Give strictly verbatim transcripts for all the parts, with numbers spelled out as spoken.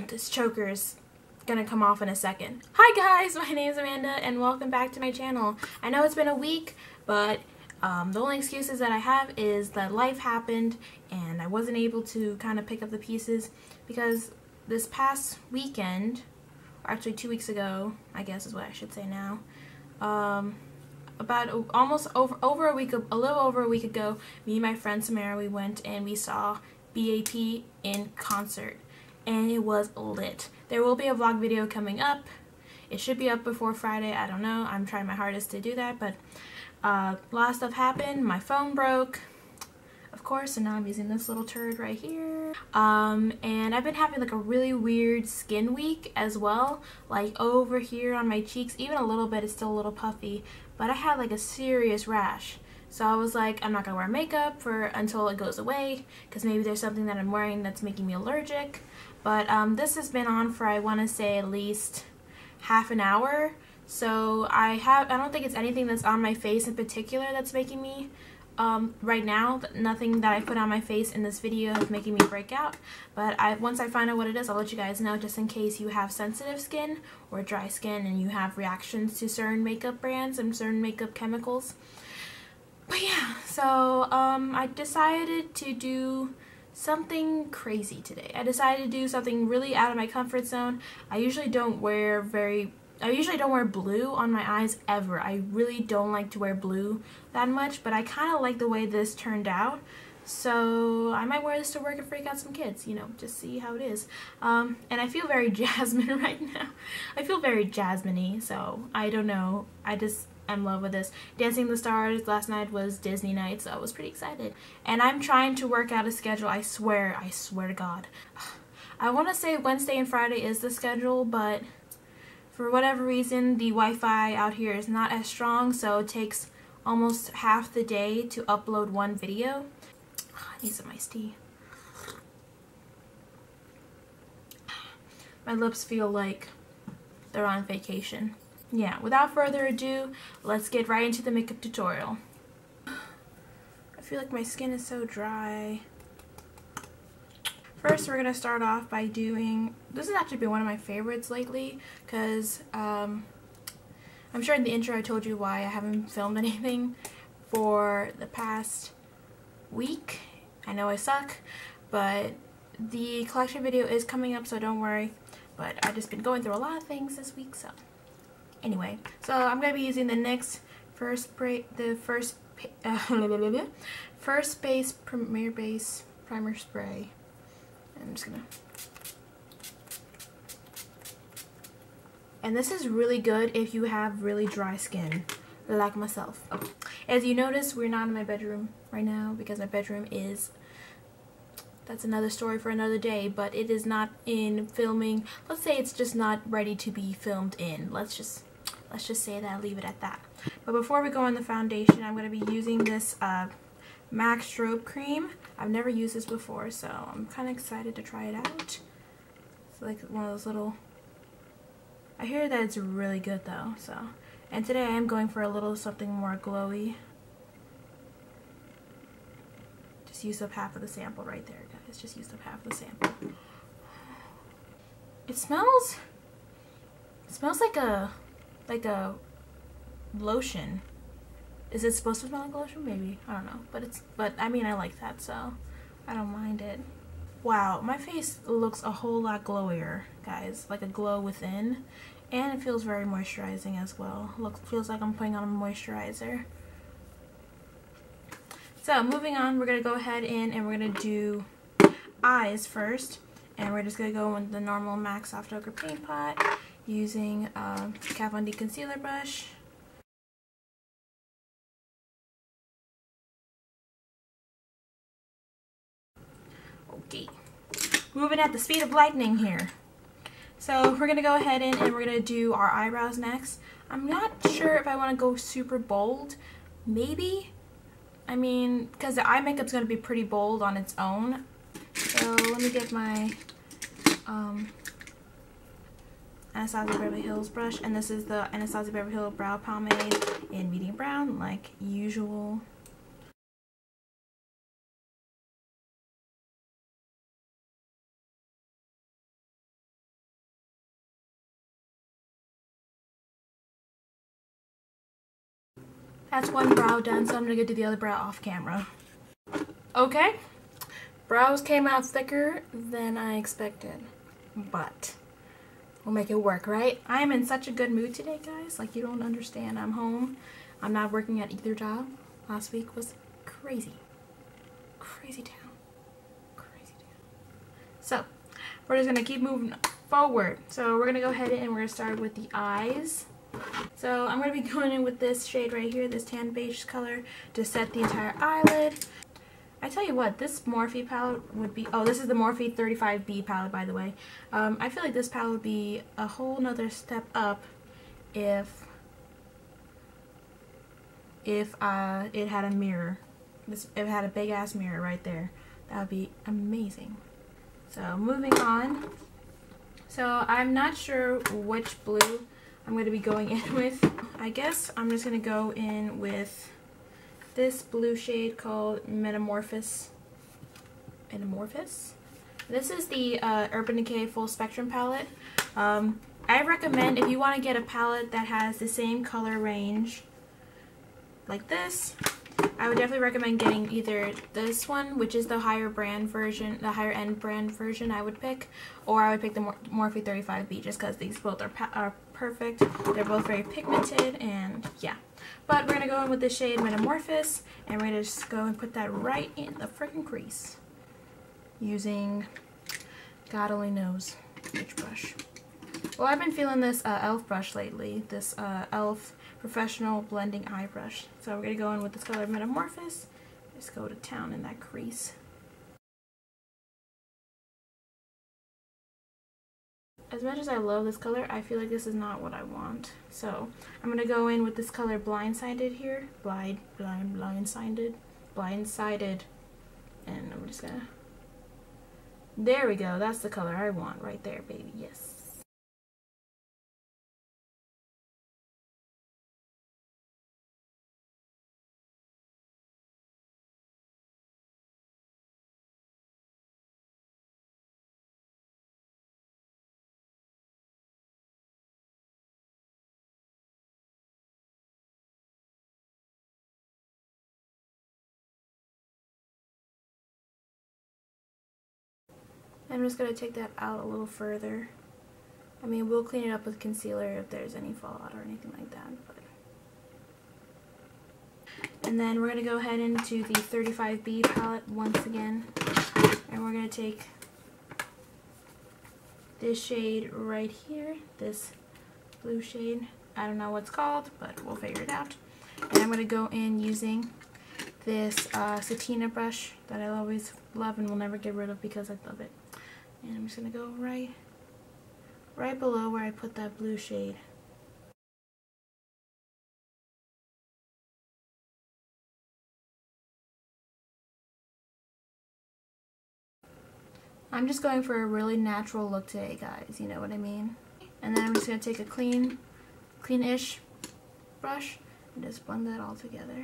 this choker's gonna come off in a second. Hi guys, my name is Amanda and welcome back to my channel. I know it's been a week, but um, the only excuses that I have is that life happened and I wasn't able to kind of pick up the pieces because this past weekend, or actually two weeks ago, I guess is what I should say now, um, about almost over, over a week, a little over a week ago, me and my friend Samara, we went and we saw B A P in concert. And it was lit. There will be a vlog video coming up. It should be up before Friday. I don't know. I'm trying my hardest to do that, but uh, a lot of stuff happened. My phone broke, of course, and now I'm using this little turd right here. Um, and I've been having like a really weird skin week as well. Like over here on my cheeks, even a little bit, it's still a little puffy, but I had like a serious rash. So I was like, I'm not gonna wear makeup for until it goes away, because maybe there's something that I'm wearing that's making me allergic. But um, this has been on for, I want to say, at least half an hour. So I have, I don't think it's anything that's on my face in particular that's making me, um, right now, nothing that I put on my face in this video is making me break out. But I, once I find out what it is, I'll let you guys know, just in case you have sensitive skin or dry skin and you have reactions to certain makeup brands and certain makeup chemicals. But yeah, so um, I decided to do something crazy today. I decided to do something really out of my comfort zone. I usually don't wear very, I usually don't wear blue on my eyes ever. I really don't like to wear blue that much, but I kind of like the way this turned out. So I might wear this to work and freak out some kids, you know, just see how it is. Um, and I feel very Jasmine right now. I feel very Jasmine-y, so I don't know. I just... I'm in love with this. Dancing with the Stars last night was Disney night, so I was pretty excited. And I'm trying to work out a schedule. I swear, I swear to God. I want to say Wednesday and Friday is the schedule, but for whatever reason, the Wi-Fi out here is not as strong, so it takes almost half the day to upload one video. I need some iced tea. My lips feel like they're on vacation. Yeah, without further ado, let's get right into the makeup tutorial. I feel like my skin is so dry. First, we're going to start off by doing, this has actually been one of my favorites lately, because um, I'm sure in the intro I told you why I haven't filmed anything for the past week. I know I suck, but the collection video is coming up, so don't worry. But I've just been going through a lot of things this week, so... Anyway, so I'm going to be using the NYX First Spray, the First, uh, First Base Premier Base Primer Spray. I'm just going to... And this is really good if you have really dry skin, like myself. As you notice, we're not in my bedroom right now because my bedroom is... That's another story for another day, but it is not in filming. Let's say it's just not ready to be filmed in. Let's just... Let's just say that, leave it at that. But before we go on the foundation, I'm going to be using this uh, MAC Strobe Cream. I've never used this before, so I'm kind of excited to try it out. It's like one of those little... I hear that it's really good though, so... And today I am going for a little something more glowy. Just use up half of the sample right there, guys. Just use up half of the sample. It smells... It smells like a... like a lotion. Is it supposed to smell like lotion? Maybe. I don't know. But it's, but I mean, I like that, so I don't mind it. Wow, my face looks a whole lot glowier, guys. Like a glow within. And it feels very moisturizing as well. Looks, feels like I'm putting on a moisturizer. So, moving on, we're going to go ahead in and we're going to do eyes first. And we're just going to go with the normal MAC Soft Ochre Paint Pot. Using um, Kat Von D concealer brush. Okay, moving at the speed of lightning here. So we're gonna go ahead in and we're gonna do our eyebrows next. I'm not sure if I want to go super bold. Maybe. I mean, because the eye makeup's gonna be pretty bold on its own. So let me get my um. Anastasia Beverly Hills brush, and this is the Anastasia Beverly Hills Brow Pomade in medium brown, like usual. That's one brow done, so I'm gonna go do the other brow off camera. Okay, brows came out thicker than I expected, but we'll make it work, right? I am in such a good mood today, guys. Like, you don't understand. I'm home. I'm not working at either job. Last week was crazy. Crazy town. Crazy town. So, we're just gonna keep moving forward. So we're gonna go ahead and we're gonna start with the eyes. So I'm going to be going in with this shade right here, this tan beige color, to set the entire eyelid. I tell you what, this Morphe palette would be, oh, this is the Morphe thirty-five B palette, by the way. Um, I feel like this palette would be a whole nother step up if, if uh, it had a mirror. This, if it had a big ass mirror right there. That would be amazing. So moving on. So I'm not sure which blue I'm going to be going in with. I guess I'm just going to go in with this blue shade called Metamorphosis. Metamorphosis? This is the uh, Urban Decay Full Spectrum palette. Um, I recommend, if you want to get a palette that has the same color range like this, I would definitely recommend getting either this one, which is the higher brand version, the higher end brand version I would pick, or I would pick the Mor Morphe thirty-five B, just because these both are, pa are perfect. They're both very pigmented, and yeah. But we're going to go in with the shade Metamorphosis, and we're going to just go and put that right in the freaking crease using God only knows which brush. Well, I've been feeling this uh, e l f brush lately, this uh, e l f Professional Blending Eye Brush. So we're going to go in with this color Metamorphosis. Just go to town in that crease. As much as I love this color, I feel like this is not what I want. So I'm going to go in with this color Blindsided here. Blind, blind, blindsided. Blindsided. And I'm just going to... There we go. That's the color I want right there, baby. Yes. I'm just going to take that out a little further. I mean, we'll clean it up with concealer if there's any fallout or anything like that. But. And then we're going to go ahead into the thirty-five B palette once again. And we're going to take this shade right here, this blue shade. I don't know what it's called, but we'll figure it out. And I'm going to go in using this uh, Satina brush that I always love and will never get rid of because I love it. And I'm just going to go right, right below where I put that blue shade. I'm just going for a really natural look today, guys, you know what I mean? And then I'm just going to take a clean, clean-ish brush and just blend that all together.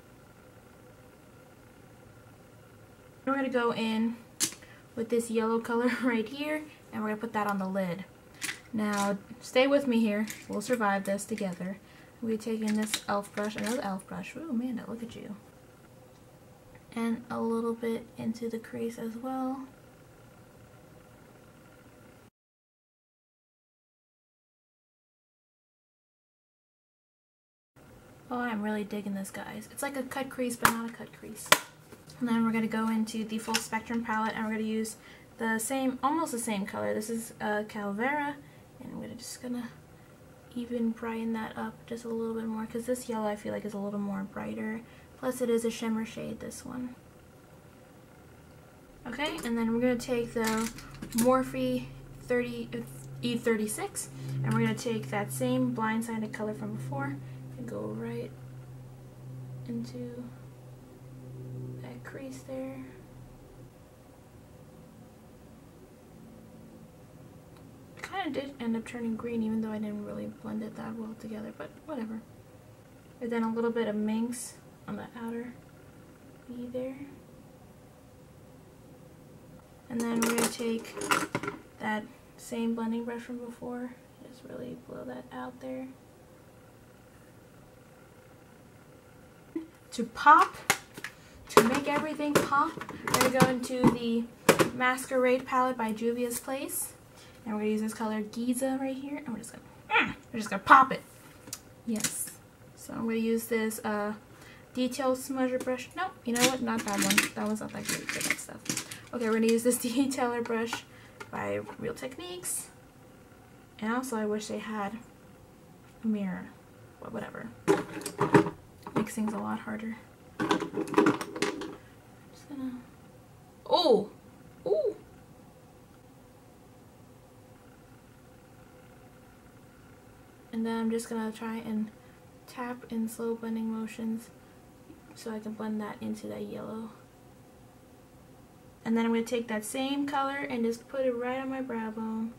We're going to go in with this yellow color right here, and we're going to put that on the lid. Now, stay with me here. We'll survive this together. We're taking this e l f brush, another e l f brush. Ooh, Amanda, look at you. And a little bit into the crease as well. Oh, I'm really digging this, guys. It's like a cut crease, but not a cut crease. And then we're going to go into the Full Spectrum palette, and we're going to use the same, almost the same color. This is uh, Calvera, and we're just going to even brighten that up just a little bit more, because this yellow I feel like is a little more brighter. Plus it is a shimmer shade, this one. Okay, and then we're going to take the Morphe E thirty-six, and we're going to take that same Blindsided color from before and go right into that crease there. Kind of did end up turning green, even though I didn't really blend it that well together, but whatever. And then a little bit of Minx on the outer V there. And then we're going to take that same blending brush from before, just really blow that out there. to pop, to make everything pop, we're going to go into the Masquerade palette by Juvia's Place. And we're going to use this color Giza right here. And we're just going to, we're just going to pop it. Yes. So I'm going to use this uh, detail smudger brush. Nope, you know what? Not that one. That one's not that great for that stuff. Okay, we're going to use this detailer brush by Real Techniques. And also, I wish they had a mirror. But whatever. Makes things a lot harder. Just gonna... Oh! Ooh! And then I'm just gonna try and tap in slow blending motions so I can blend that into that yellow. And then I'm gonna take that same color and just put it right on my brow bone.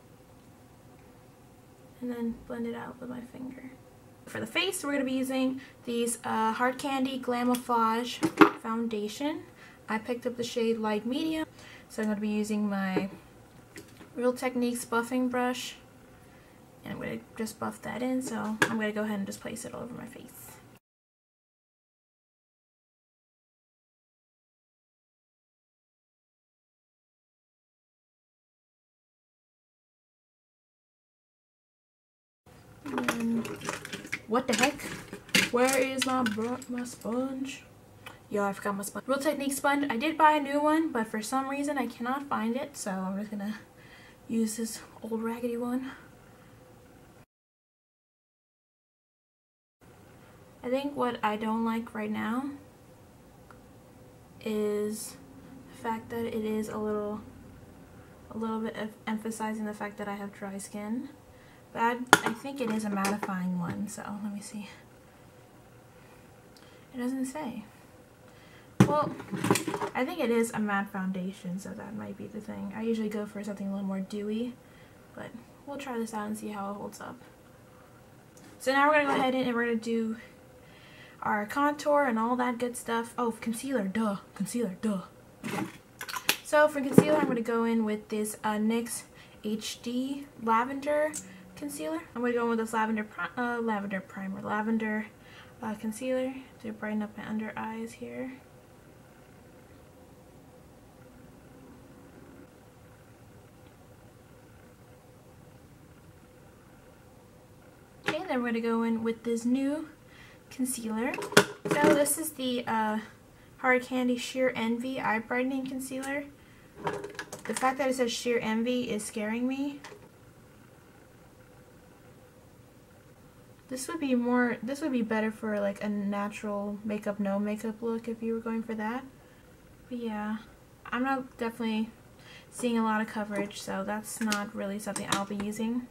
And then blend it out with my finger. For the face, we're going to be using these uh, Hard Candy Glamouflage foundation. I picked up the shade Light Medium, so I'm going to be using my Real Techniques buffing brush. And I'm going to just buff that in, so I'm going to go ahead and just place it all over my face. And then, what the heck? Where is my br my sponge? Yo, I forgot my sponge. Real Techniques sponge. I did buy a new one, but for some reason I cannot find it, so I'm just gonna use this old raggedy one. I think what I don't like right now is the fact that it is a little, a little bit of emphasizing the fact that I have dry skin. But I, I think it is a mattifying one, so let me see. It doesn't say. Well, I think it is a matte foundation, so that might be the thing. I usually go for something a little more dewy, but we'll try this out and see how it holds up. So now we're going to go ahead and we're going to do our contour and all that good stuff. Oh, concealer, duh. Concealer, duh. Okay. So for concealer, I'm going to go in with this uh, NYX H D Lavender concealer. I'm going to go in with this lavender pri uh, lavender primer, lavender uh, concealer to brighten up my under eyes here. Okay, then we're going to go in with this new concealer. So this is the uh, Hard Candy Sheer Envy Eye Brightening Concealer. The fact that it says Sheer Envy is scaring me. This would be more, this would be better for like a natural makeup, no makeup look if you were going for that. But yeah, I'm not definitely seeing a lot of coverage, so that's not really something I'll be using.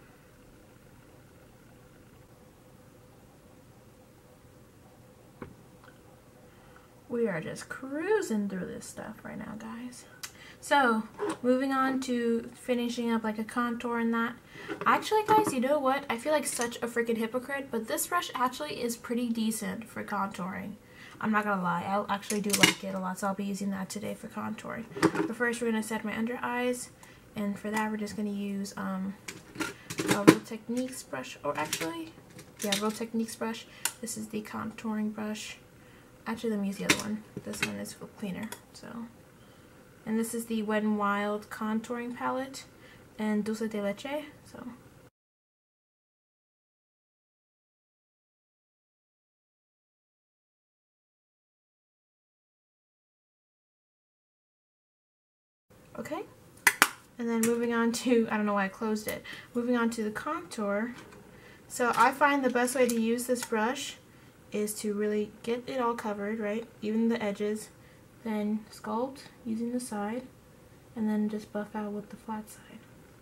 We are just cruising through this stuff right now, guys. So, moving on to finishing up like a contour and that. Actually, guys, you know what? I feel like such a freaking hypocrite, but this brush actually is pretty decent for contouring. I'm not gonna lie, I actually do like it a lot, so I'll be using that today for contouring. But first, we're gonna set my under eyes, and for that, we're just gonna use um, a Real Techniques brush, or actually, yeah, Real Techniques brush. This is the contouring brush. Actually, let me use the other one. This one is cleaner, so. And this is the Wet n Wild contouring palette and Dulce de Leche. So. Okay. And then moving on to, I don't know why I closed it. Moving on to the contour. So I find the best way to use this brush is to really get it all covered, right? Even the edges. Then sculpt using the side, and then just buff out with the flat side.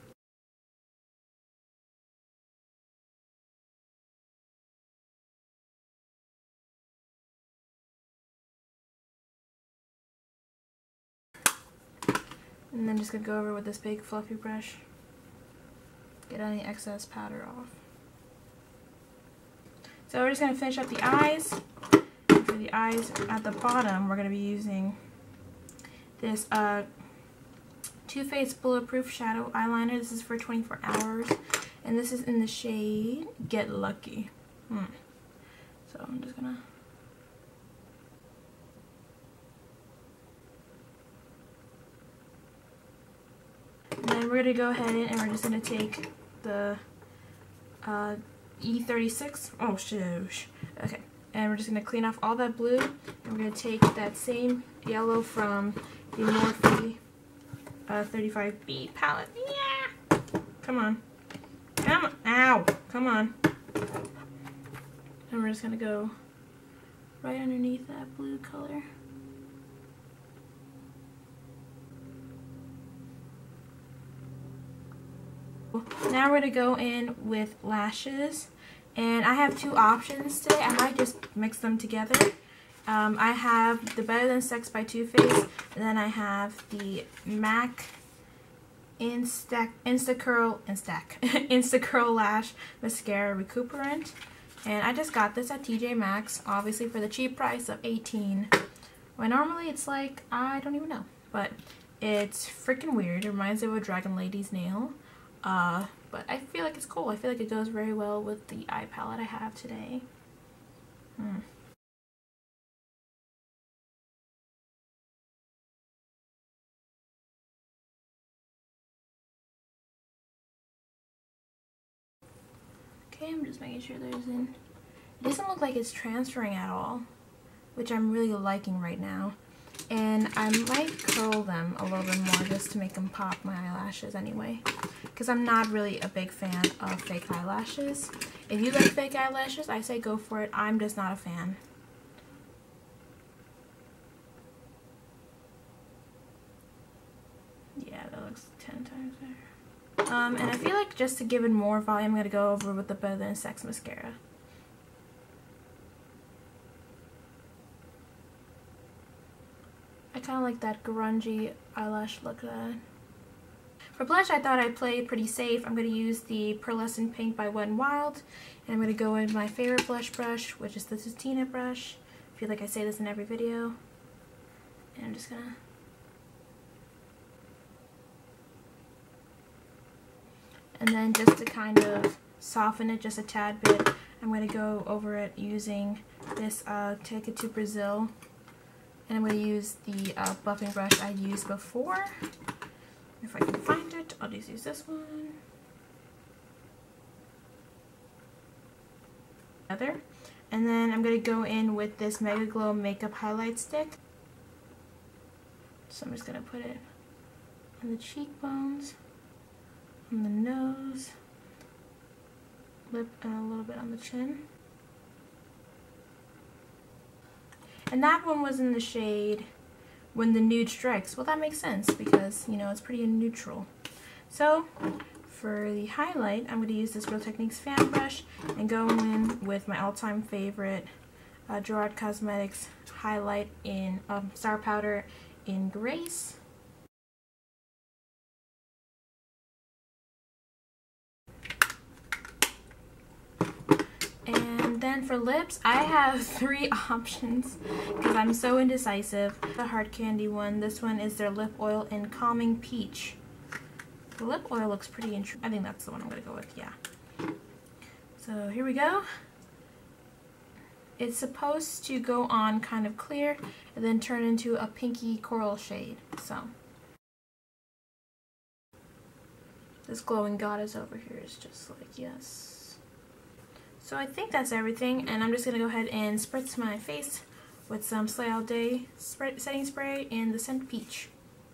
And then just gonna go over with this big fluffy brush, get any excess powder off. So we're just gonna finish up the eyes. For the eyes at the bottom, we're going to be using this uh, Too Faced Bulletproof Shadow Eyeliner. This is for twenty-four hours, and this is in the shade Get Lucky. Hmm. So I'm just going to then we're going to go ahead and we're just going to take the uh, E thirty-six. Oh, shoosh. Okay. And we're just going to clean off all that blue. And we're going to take that same yellow from the Morphe uh, thirty-five B palette. Yeah! Come on. Come on. Ow! Come on. And we're just going to go right underneath that blue color. Now we're going to go in with lashes, and I have two options today. I might just mix them together. Um, I have the Better Than Sex by Too Faced, and then I have the MAC Insta Insta Curl Instack Insta Curl Lash Mascara Recuperant, and I just got this at T J Maxx, obviously for the cheap price of eighteen dollars. When normally it's like, I don't even know, but it's freaking weird. It reminds me of a Dragon Lady's nail. Uh, but I feel like it's cool. I feel like it goes very well with the eye palette I have today. Hmm. Okay, I'm just making sure there's in. It doesn't look like it's transferring at all, which I'm really liking right now. And I might curl them a little bit more just to make them pop my eyelashes anyway, because I'm not really a big fan of fake eyelashes. If you like fake eyelashes, I say go for it. I'm just not a fan. Yeah, that looks ten times better. Um, and I feel like just to give it more volume, I'm going to go over with the Better Than Sex mascara. I kind of like that grungy eyelash look. Uh. For blush, I thought I'd play pretty safe. I'm going to use the Pearlescent Pink by Wet n Wild. And I'm going to go in my favorite blush brush, which is the Tutina brush. I feel like I say this in every video. And I'm just going to... And then just to kind of soften it just a tad bit, I'm going to go over it using this uh, Take It to Brazil. And I'm going to use the uh, buffing brush I used before. If I can find it, I'll just use this one. Other. And then I'm going to go in with this Mega Glow Makeup Highlight Stick. So I'm just going to put it on the cheekbones, on the nose, lip, and a little bit on the chin. And that one was in the shade When the Nude Strikes. Well, that makes sense because, you know, it's pretty neutral. So, for the highlight, I'm going to use this Real Techniques fan brush and go in with my all-time favorite uh, Gerard Cosmetics highlight in um, Star Powder in Grace. And then for lips, I have three options because I'm so indecisive. The Hard Candy one, this one is their lip oil in Calming Peach. The lip oil looks pretty interesting. I think that's the one I'm going to go with, yeah. So here we go. It's supposed to go on kind of clear and then turn into a pinky coral shade. So this glowing goddess over here is just like, yes. So I think that's everything, and I'm just going to go ahead and spritz my face with some Slay All Day spray, setting spray in the scent Peach.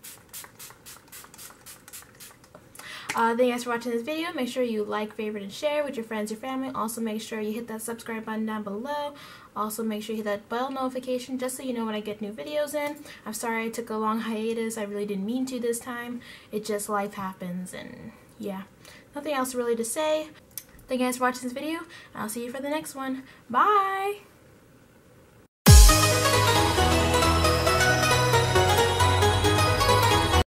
Uh, thank you guys for watching this video. Make sure you like, favorite, and share with your friends or family. Also make sure you hit that subscribe button down below. Also make sure you hit that bell notification just so you know when I get new videos in. I'm sorry I took a long hiatus. I really didn't mean to this time. It just, life happens, and yeah. Nothing else really to say. Thank you guys for watching this video. I'll see you for the next one. Bye!